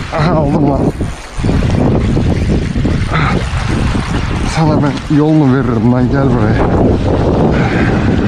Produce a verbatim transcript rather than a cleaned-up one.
Aha aldım lan. Sana ben yolunu veririm lan, gel buraya.